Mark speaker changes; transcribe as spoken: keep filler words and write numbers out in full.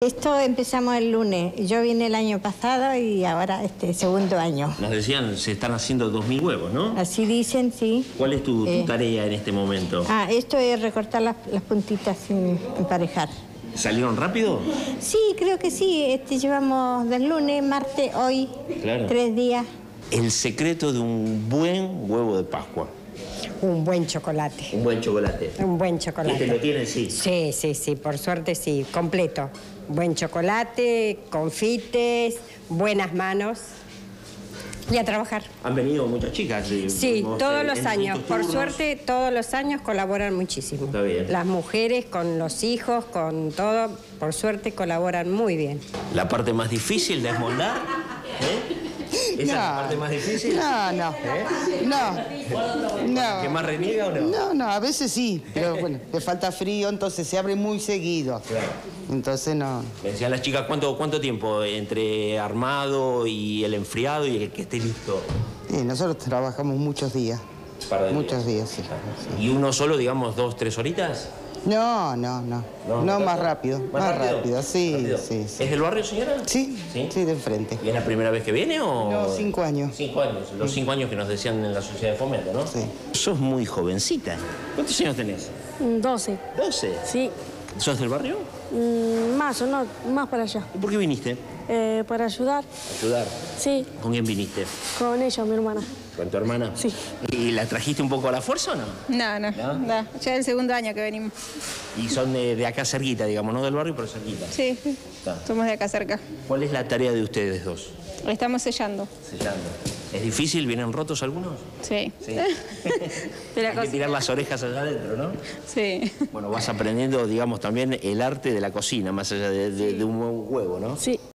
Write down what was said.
Speaker 1: Esto empezamos el lunes. Yo vine el año pasado y ahora este segundo año.
Speaker 2: Nos decían, se están haciendo dos mil huevos, ¿no?
Speaker 1: Así dicen, sí.
Speaker 2: ¿Cuál es tu, tu
Speaker 1: Eh.
Speaker 2: tarea en este momento?
Speaker 1: Ah, esto es recortar las, las puntitas sin emparejar.
Speaker 2: ¿Salieron rápido?
Speaker 1: Sí, creo que sí. Este, llevamos del lunes, martes, hoy,
Speaker 2: Claro.
Speaker 1: tres días.
Speaker 2: El secreto de un buen huevo de Pascua.
Speaker 3: Un buen chocolate.
Speaker 2: Un buen chocolate.
Speaker 3: Un buen chocolate.
Speaker 2: ¿Este lo tienen? Sí.
Speaker 3: Sí, sí, sí, por suerte sí, completo. Buen chocolate, confites, buenas manos y a trabajar.
Speaker 2: Han venido muchas chicas. Sí,
Speaker 3: Sí,
Speaker 2: vos,
Speaker 3: todos
Speaker 2: en-
Speaker 3: los
Speaker 2: en
Speaker 3: años.
Speaker 2: distintos
Speaker 3: Por
Speaker 2: turnos.
Speaker 3: suerte, todos los años colaboran muchísimo.
Speaker 2: Está bien.
Speaker 3: Las mujeres con los hijos, con todo, por suerte colaboran muy bien.
Speaker 2: La parte más difícil de esmoldar, ¿eh? ¿Esa es la parte más difícil?
Speaker 4: No, no.
Speaker 2: ¿Eh?
Speaker 4: No. No.
Speaker 2: ¿Que más reniega o no?
Speaker 4: No, no, a veces sí, pero bueno, le falta frío, entonces se abre muy seguido.
Speaker 2: Claro.
Speaker 4: Entonces no.
Speaker 2: Me decían las chicas, ¿cuánto, ¿cuánto tiempo entre armado y el enfriado y el que esté listo?
Speaker 4: Sí, nosotros trabajamos muchos días.
Speaker 2: Par de
Speaker 4: Muchos días, sí.
Speaker 2: ¿Y uno solo, digamos, dos, tres horitas?
Speaker 4: No, no, no.
Speaker 2: No,
Speaker 4: No,
Speaker 2: ¿no
Speaker 4: más
Speaker 2: tanto?
Speaker 4: rápido.
Speaker 2: ¿Más
Speaker 4: Más
Speaker 2: rápido?
Speaker 4: rápido, sí,
Speaker 2: ¿Rápido?
Speaker 4: sí, sí.
Speaker 2: ¿Es del barrio, señora?
Speaker 4: Sí,
Speaker 2: ¿Sí?
Speaker 4: sí, de enfrente.
Speaker 2: ¿Y es la primera vez que viene o...?
Speaker 4: No, cinco años.
Speaker 2: Cinco años, los cinco años que nos decían en la sociedad de fomento, ¿no?
Speaker 4: Sí.
Speaker 2: Sos muy jovencita. ¿Cuántos años tenés?
Speaker 5: doce,
Speaker 2: Doce.
Speaker 5: sí.
Speaker 2: ¿Sos del barrio?
Speaker 5: Mm, más o no, más para allá.
Speaker 2: ¿Y por qué viniste?
Speaker 5: Eh, para ayudar,
Speaker 2: Ayudar.
Speaker 5: sí,
Speaker 2: ¿Con quién viniste?
Speaker 5: con ella, mi hermana.
Speaker 2: ¿Con tu hermana?
Speaker 5: Sí.
Speaker 2: ¿Y la trajiste un poco a la fuerza o no?
Speaker 6: No, no,
Speaker 2: ¿No?
Speaker 6: no. Ya es el segundo año que venimos.
Speaker 2: Y son de, de acá cerquita, digamos, no del barrio, pero cerquita.
Speaker 6: Sí,
Speaker 2: Está.
Speaker 6: somos de acá cerca.
Speaker 2: ¿Cuál es la tarea de ustedes dos?
Speaker 6: Estamos sellando.
Speaker 2: Sellando. ¿Es difícil? ¿Vienen rotos algunos?
Speaker 6: Sí.
Speaker 2: Sí.
Speaker 6: De la
Speaker 2: Hay que
Speaker 6: cocina.
Speaker 2: tirar las orejas allá adentro, ¿no?
Speaker 6: Sí.
Speaker 2: Bueno, vas aprendiendo, digamos, también el arte de la cocina, más allá de, de- de un buen huevo, ¿no?
Speaker 5: Sí.